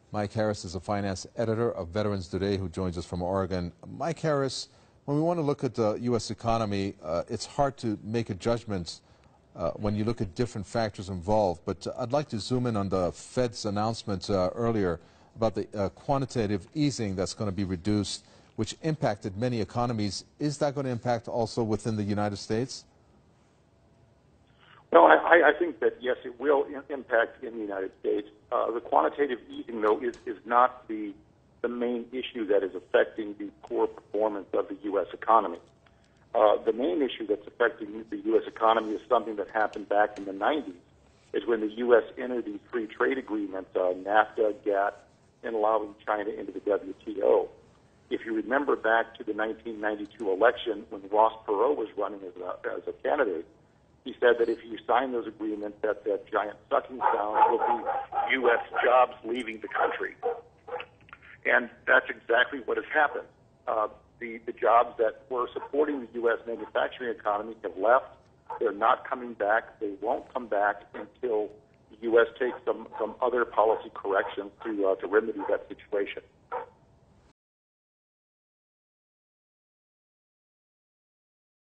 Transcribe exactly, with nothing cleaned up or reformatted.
Mike Harris is a finance editor of Veterans Today who joins us from Oregon. Mike Harris, when we want to look at the U S economy, uh, it's hard to make a judgment uh, when you look at different factors involved. But uh, I'd like to zoom in on the Fed's announcement uh, earlier about the uh, quantitative easing that's going to be reduced, which impacted many economies. Is that going to impact also within the United States? No, I, I think that, yes, it will impact in the United States. Uh, the quantitative easing, though, is, is not the, the main issue that is affecting the poor performance of the U S economy. Uh, the main issue that's affecting the U S economy is something that happened back in the nineties, is when the U S entered these free trade agreements, uh, NAFTA, GATT, and allowing China into the W T O. If you remember back to the nineteen ninety-two election when Ross Perot was running as a, as a candidate, he said that if you sign those agreements, that that giant sucking sound will be U S jobs leaving the country. And that's exactly what has happened. Uh, the, the jobs that were supporting the U S manufacturing economy have left. They're not coming back. They won't come back until the U S takes some, some other policy corrections to, uh, to remedy that situation.